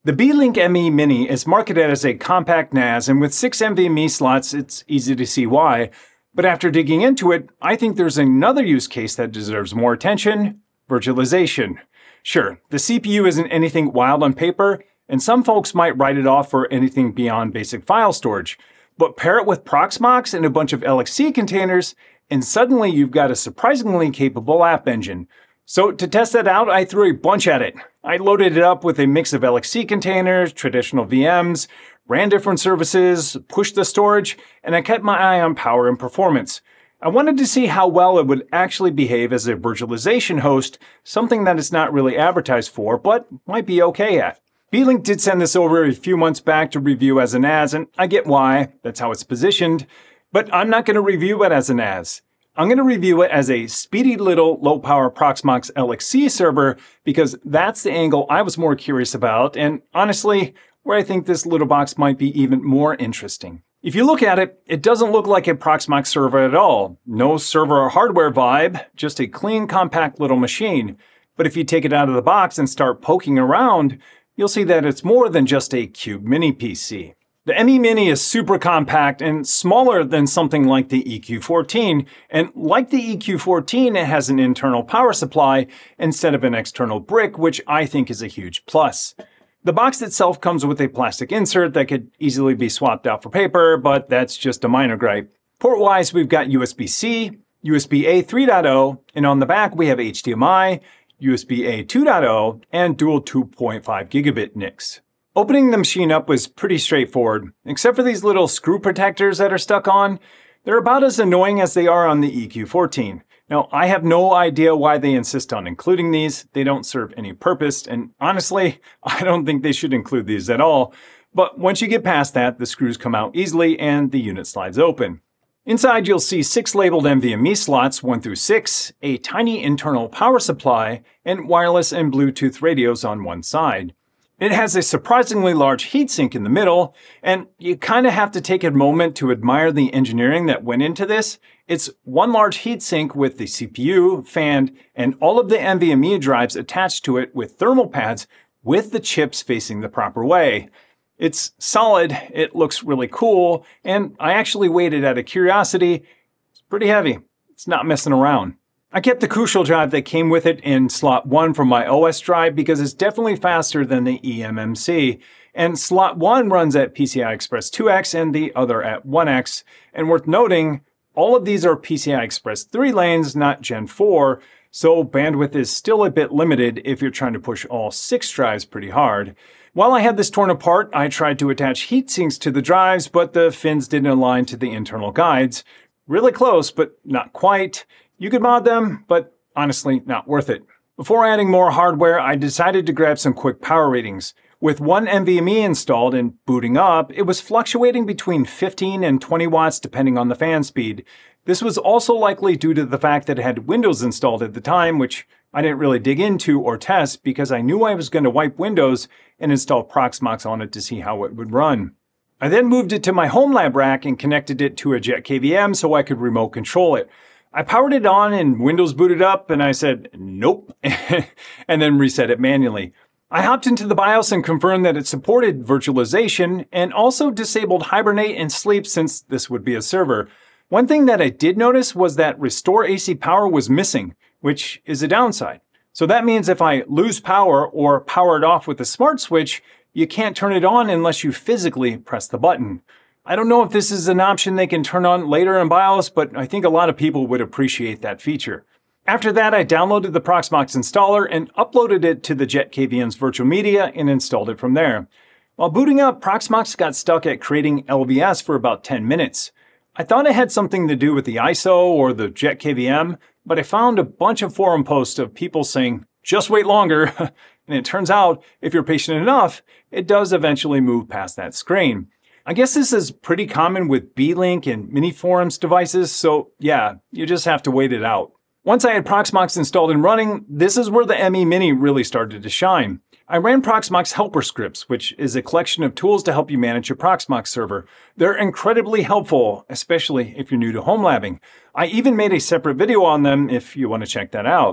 The Beelink ME Mini is marketed as a compact NAS, and with 6 NVMe slots, it's easy to see why. But after digging into it, I think there's another use case that deserves more attention: virtualization. Sure, the CPU isn't anything wild on paper, and some folks might write it off for anything beyond basic file storage. But pair it with Proxmox and a bunch of LXC containers, and suddenly you've got a surprisingly capable app engine. So to test that out, I threw a bunch at it. I loaded it up with a mix of LXC containers, traditional VMs, ran different services, pushed the storage, and I kept my eye on power and performance. I wanted to see how well it would actually behave as a virtualization host, something that it's not really advertised for, but might be okay at. Beelink did send this over a few months back to review as a NAS, and I get why, that's how it's positioned, but I'm not going to review it as a NAS. I'm going to review it as a speedy little low-power Proxmox LXC server because that's the angle I was more curious about, and honestly, where I think this little box might be even more interesting. If you look at it, it doesn't look like a Proxmox server at all. No server or hardware vibe, just a clean, compact little machine. But if you take it out of the box and start poking around, you'll see that it's more than just a cube mini PC. The ME Mini is super compact and smaller than something like the EQ14, and like the EQ14, it has an internal power supply instead of an external brick, which I think is a huge plus. The box itself comes with a plastic insert that could easily be swapped out for paper, but that's just a minor gripe. Port-wise, we've got USB-C, USB-A 3.0, and on the back we have HDMI, USB-A 2.0, and dual 2.5 gigabit NICs. Opening the machine up was pretty straightforward, except for these little screw protectors that are stuck on. They're about as annoying as they are on the EQ14. Now, I have no idea why they insist on including these. They don't serve any purpose, and honestly, I don't think they should include these at all. But once you get past that, the screws come out easily and the unit slides open. Inside, you'll see 6 labeled NVMe slots, 1 through 6, a tiny internal power supply, and wireless and Bluetooth radios on one side. It has a surprisingly large heatsink in the middle, and you kind of have to take a moment to admire the engineering that went into this. It's one large heatsink with the CPU, fan, and all of the NVMe drives attached to it with thermal pads with the chips facing the proper way. It's solid, it looks really cool, and I actually weighed it out of curiosity. It's pretty heavy. It's not messing around. I kept the Crucial drive that came with it in slot 1 from my OS drive because it's definitely faster than the eMMC, and slot 1 runs at PCI Express 2x and the other at 1x, and worth noting, all of these are PCI Express 3 lanes, not Gen 4, so bandwidth is still a bit limited if you're trying to push all 6 drives pretty hard. While I had this torn apart, I tried to attach heat sinks to the drives, but the fins didn't align to the internal guides. Really close, but not quite. You could mod them, but honestly, not worth it. Before adding more hardware, I decided to grab some quick power ratings. With one NVMe installed and booting up, it was fluctuating between 15 and 20 watts depending on the fan speed. This was also likely due to the fact that it had Windows installed at the time, which I didn't really dig into or test because I knew I was going to wipe Windows and install Proxmox on it to see how it would run. I then moved it to my home lab rack and connected it to a Jet KVM so I could remote control it. I powered it on and Windows booted up and I said, nope, and then reset it manually. I hopped into the BIOS and confirmed that it supported virtualization and also disabled Hibernate and Sleep since this would be a server. One thing that I did notice was that Restore AC Power was missing, which is a downside. So that means if I lose power or power it off with a smart switch, you can't turn it on unless you physically press the button. I don't know if this is an option they can turn on later in BIOS, but I think a lot of people would appreciate that feature. After that, I downloaded the Proxmox installer and uploaded it to the Jet KVM's virtual media and installed it from there. While booting up, Proxmox got stuck at creating LVS for about 10 minutes. I thought it had something to do with the ISO or the Jet KVM, but I found a bunch of forum posts of people saying, just wait longer, and it turns out, if you're patient enough, it does eventually move past that screen. I guess this is pretty common with Beelink and mini forums devices, so yeah, you just have to wait it out. Once I had Proxmox installed and running, this is where the ME Mini really started to shine. I ran Proxmox helper scripts, which is a collection of tools to help you manage your Proxmox server. They're incredibly helpful, especially if you're new to home labbing. I even made a separate video on them if you want to check that out.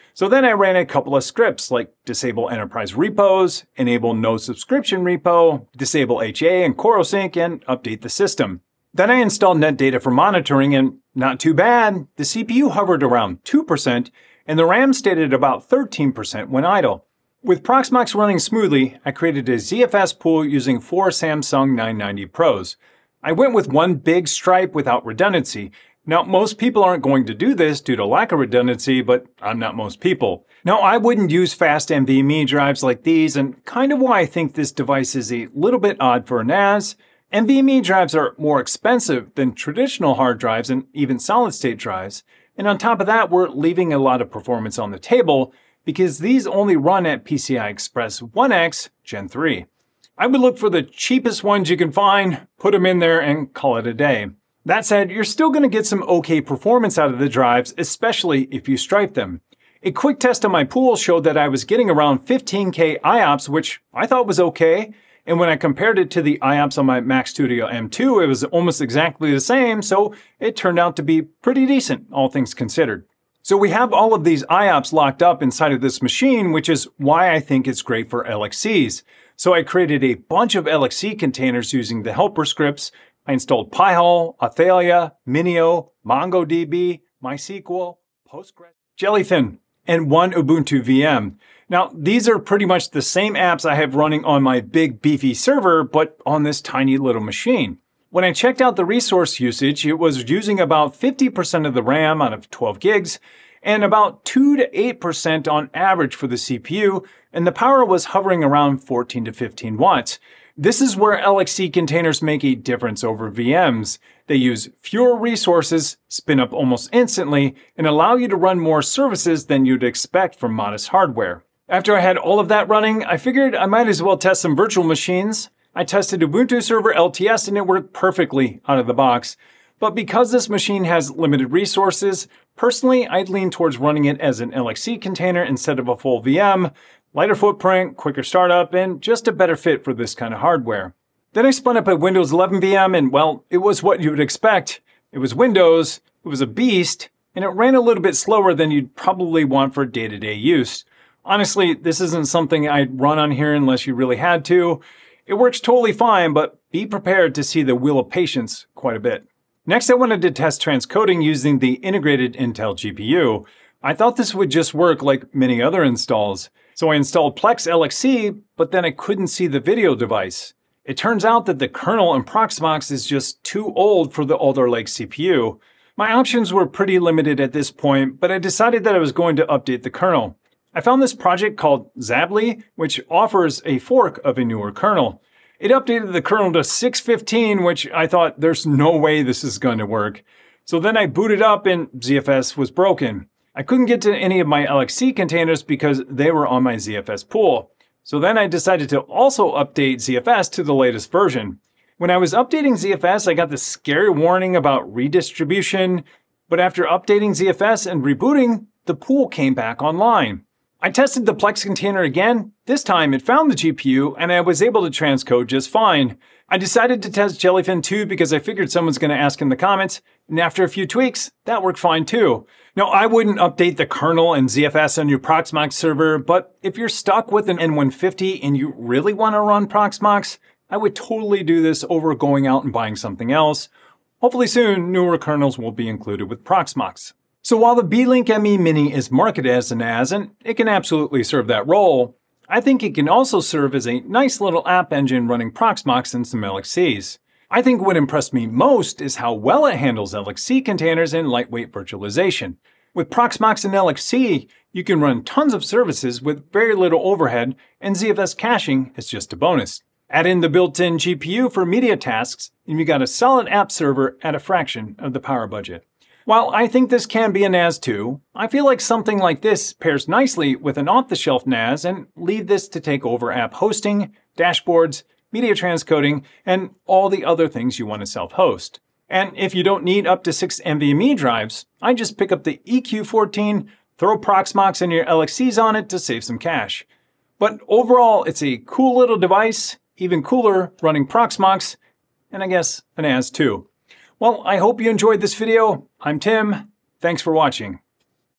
So then I ran a couple of scripts like disable enterprise repos, enable no subscription repo, disable HA and CoroSync, and update the system. Then I installed NetData for monitoring, and not too bad. The CPU hovered around 2%, and the RAM stayed at about 13% when idle. With Proxmox running smoothly, I created a ZFS pool using 4 Samsung 990 Pros. I went with one big stripe without redundancy. Now, most people aren't going to do this due to lack of redundancy, but I'm not most people. Now, I wouldn't use fast NVMe drives like these, and kind of why I think this device is a little bit odd for a NAS. NVMe drives are more expensive than traditional hard drives and even solid-state drives. And on top of that, we're leaving a lot of performance on the table because these only run at PCI Express 1X Gen 3. I would look for the cheapest ones you can find, put them in there, and call it a day. That said, you're still going to get some okay performance out of the drives, especially if you stripe them. A quick test on my pool showed that I was getting around 15K IOPS, which I thought was okay. And when I compared it to the IOPS on my Mac Studio M2, it was almost exactly the same, so it turned out to be pretty decent, all things considered. So we have all of these IOPS locked up inside of this machine, which is why I think it's great for LXCs. So I created a bunch of LXC containers using the helper scripts. I installed Pi-hole, Athalia, Minio, MongoDB, MySQL, Postgres, Jellyfin, and one Ubuntu VM. Now, these are pretty much the same apps I have running on my big beefy server, but on this tiny little machine. When I checked out the resource usage, it was using about 50% of the RAM out of 12 gigs, and about 2 to 8% on average for the CPU, and the power was hovering around 14 to 15 watts. This is where LXC containers make a difference over VMs. They use fewer resources, spin up almost instantly, and allow you to run more services than you'd expect from modest hardware. After I had all of that running, I figured I might as well test some virtual machines. I tested Ubuntu Server LTS and it worked perfectly out of the box. But because this machine has limited resources, personally I'd lean towards running it as an LXC container instead of a full VM. Lighter footprint, quicker startup, and just a better fit for this kind of hardware. Then I spun up a Windows 11 VM and, well, it was what you would expect. It was Windows, it was a beast, and it ran a little bit slower than you'd probably want for day-to-day use. Honestly, this isn't something I'd run on here unless you really had to. It works totally fine, but be prepared to see the wheel of patience quite a bit. Next, I wanted to test transcoding using the integrated Intel GPU. I thought this would just work like many other installs. So I installed Plex LXC, but then I couldn't see the video device. It turns out that the kernel in Proxmox is just too old for the Alder Lake CPU. My options were pretty limited at this point, but I decided that I was going to update the kernel. I found this project called Zably, which offers a fork of a newer kernel. It updated the kernel to 6.15, which I thought there's no way this is going to work. So then I booted up and ZFS was broken. I couldn't get to any of my LXC containers because they were on my ZFS pool. So then I decided to also update ZFS to the latest version. When I was updating ZFS, I got this scary warning about redistribution, but after updating ZFS and rebooting, the pool came back online. I tested the Plex container again. This time it found the GPU and I was able to transcode just fine. I decided to test Jellyfin too because I figured someone's going to ask in the comments, and after a few tweaks, that worked fine too. Now, I wouldn't update the kernel and ZFS on your Proxmox server, but if you're stuck with an N150 and you really want to run Proxmox, I would totally do this over going out and buying something else. Hopefully soon, newer kernels will be included with Proxmox. So while the Beelink ME Mini is marketed as a NAS, and it can absolutely serve that role, I think it can also serve as a nice little app engine running Proxmox and some LXCs. I think what impressed me most is how well it handles LXC containers and lightweight virtualization. With Proxmox and LXC, you can run tons of services with very little overhead, and ZFS caching is just a bonus. Add in the built-in GPU for media tasks, and you got a solid app server at a fraction of the power budget. While I think this can be a NAS too, I feel like something like this pairs nicely with an off-the-shelf NAS and leave this to take over app hosting, dashboards, media transcoding, and all the other things you want to self-host. And if you don't need up to 6 NVMe drives, I just pick up the EQ14, throw Proxmox and your LXCs on it to save some cash. But overall, it's a cool little device, even cooler running Proxmox, and I guess a NAS too. Well, I hope you enjoyed this video. I'm Tim. Thanks for watching.